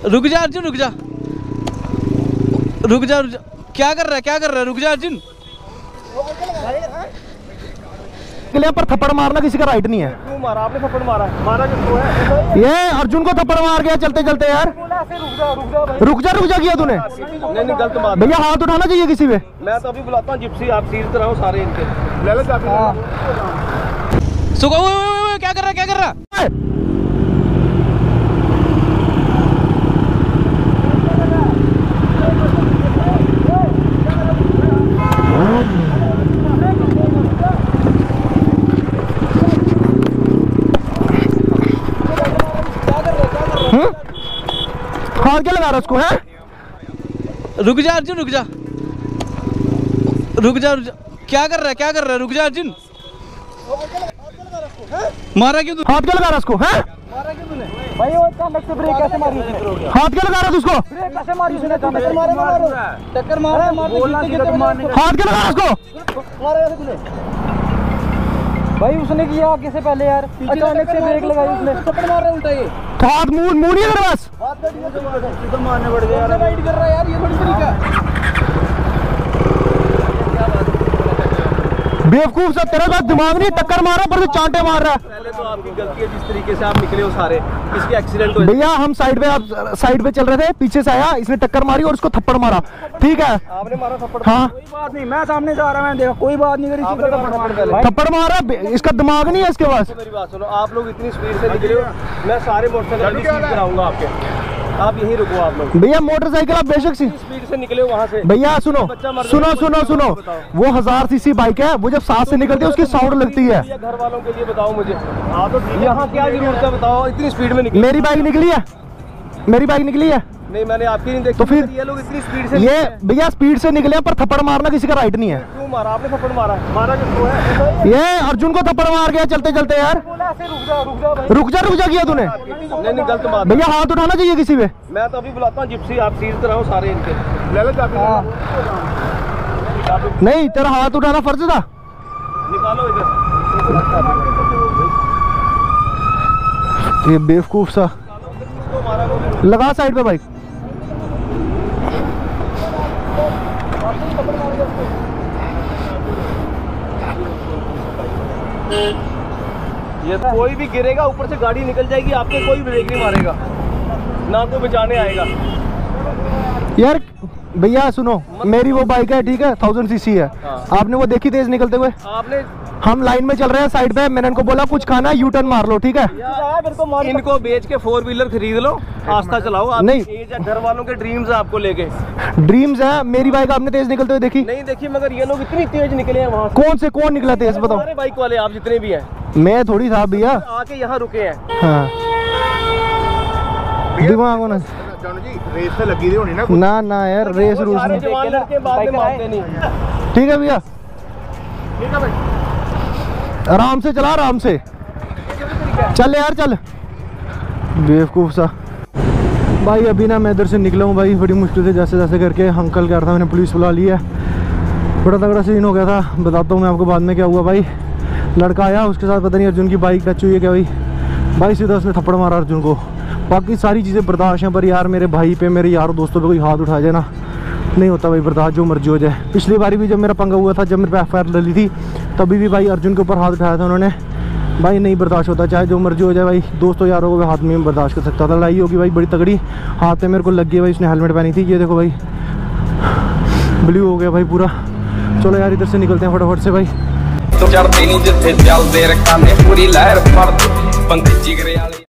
रुक जा अर्जुन, रुक जा रुक जा रुक जा। क्या कर रहा है रुक जा अर्जुन। पर थप्पड़ मारना किसी का राइट नहीं है। क्यों मारा आपने? थप्पड़ मारा किसको है? ये अर्जुन को थप्पड़ मार गया चलते चलते यार। रुक जा किया तूने? नहीं गलत बात। भैया हाथ उठाना चाहिए किसी पे। मैं तो अभी बुलाता हूँ जिप्सी, आप सीधे रहो सारे इनके। ले लो चाबी। क्या कर रहा है? हाथ क्या लगा रहा उसको है? रुक जा अर्जुन, रुक जा क्या कर रहा है रुक जा अर्जुन। मारा क्यों तू? हाथ क्या लगा रहा उसको है? भाई वो अचानक से ब्रेक कैसे मारी उसने? हाथ क्या लगा रहा था उसको? ब्रेक कैसे मारी उसने? टक्कर मारा। हाथ क्या लगा रहा उसको? मारा कैसे तूने? भाई उसने किया आगे से पहले यार, अचानक से ब्रेक लगाई उसने। थप्पड़ मार रहा है उल्टा ये। हाथ मुंह नहीं है बस। हाथ मारने पड़ गया यार। राइड कर रहा है यार, ये थोड़ी तरीका। बेवकूफ सा तेरा का दिमाग नहीं, टक्कर मारा पर चांटे मार रहा है। पहले तो आपकी गलती है जिस तरीके से आप निकले हो सारे, इसके एक्सीडेंट हो। भैया हम साइड पे चल रहे थे, पीछे से आया, इसने टक्कर मारी और उसको थप्पड़ मारा। ठीक है आपने मारा थप्पड़? हाँ कोई बात नहीं, मैं सामने से आ रहा, मैंने देखा, कोई बात नहीं करी। थप्पड़ मारा, इसका दिमाग नहीं है इसके पास। मेरी बात सुनो, आप लोग इतनी स्पीड से निकले हो, मैं सारे मोटरसाइकिल सीज कराऊंगा आपके। आप यहीं रुको आप लोग। भैया मोटरसाइकिल आप बेशक सी स्पीड से निकले हो वहाँ से। भैया सुनो वो 1000 सीसी बाइक है, वो जब सांस से निकलती है उसकी साउंड लगती है। घर वालों के लिए बताओ मुझे, यहाँ क्या जरूरत है बताओ, इतनी स्पीड में निकले। मेरी बाइक निकली है। नहीं मैंने आपकी नहीं देखी। तो फिर ये लोग इतनी स्पीड से ये भैया स्पीड से निकले पर थप्पड़ मारना किसी का राइट नहीं है। क्यों मारा आपने? थप्पड़ मारा किसको है? ये अर्जुन को थप्पड़ मार गया चलते चलते यार। रुक जा किया तूने? नहीं गलत बात। भैया हाथ उठाना चाहिए किसी पे। मैं तो अभी बुलाता हूँ जिप्सी, आप सीधे रहो सारे इनके। ले लो चाबी। नहीं तेरा हाथ उठाना फर्ज था। निकालो इधर। ये बेवकूफ सा लगा साइड पे बाइक। ये कोई भी गिरेगा ऊपर से गाड़ी निकल जाएगी, आपके कोई ब्रेक नहीं मारेगा, ना कोई बचाने आएगा। यार भैया सुनो, मेरी वो बाइक है ठीक है, 1000 सीसी है। आपने वो देखी तेज निकलते हुए? आपने हम लाइन में चल रहे हैं साइड पे, मैंने इनको बोला कुछ खाना है यू टर्न मार लो ठीक है। इनको बेच के 4 व्हीलर खरीद लो, आस्था चलाओ। आप नहीं घर वालों के ड्रीम्स है आपको लेके। ड्रीम्स है, मेरी बाइक आपने तेज निकलते हुए देखी? नहीं देखी, मगर ये लोग इतनी तेज निकले हैं वहाँ। कौन निकला तेज बताओ? सारे बाइक वाले आप जितने भी हैं। मैं थोड़ी था भैया, आके यहाँ रुके हैं। हाँ दिमाग होना रेस से लगी थी होनी ना यार, रेस रूस नहीं। ठीक है भैया, आराम से चला, आराम से चल यार चल। बेवकूफ सा भाई। अभी ना मैं इधर से निकला हूँ भाई, बड़ी मुश्किल से जैसे करके। अंकल कह रहा था, मैंने पुलिस बुला ली है। बड़ा तगड़ा सीन हो गया था, बताता हूँ मैं आपको बाद में क्या हुआ भाई। लड़का आया, उसके साथ पता नहीं अर्जुन की बाइक टच हुई है क्या भाई सीधा उसने थप्पड़ मारा अर्जुन को। बाकी सारी चीज़ें बर्दाश्त हैं, पर यार मेरे भाई पे, मेरे यारों दोस्तों पे कोई हाथ उठा जाए ना, नहीं होता भाई बर्दाश्त, जो मर्जी हो जाए। पिछली बारी भी जब मेरा पंगा हुआ था, जब मेरे पे FIR डली थी, तभी भी भाई अर्जुन के ऊपर हाथ उठाया था उन्होंने। भाई नहीं बर्दाश्त होता, चाहे जो मर्जी हो जाए भाई। दोस्तों यारों को भी हाथ में बर्दाश्त कर सकता था। लड़ाई होगी भाई बड़ी तगड़ी, हाथ में मेरे को लग गई भाई। उसने हेलमेट पहनी थी, ये देखो भाई ब्लू हो गया भाई पूरा। चलो यार इधर से निकलते हैं फटाफट से भाई। तो चढ़ते नहीं जिथे चलते रखा ने पूरी लहर पड़ पंछी जिगरे वाली।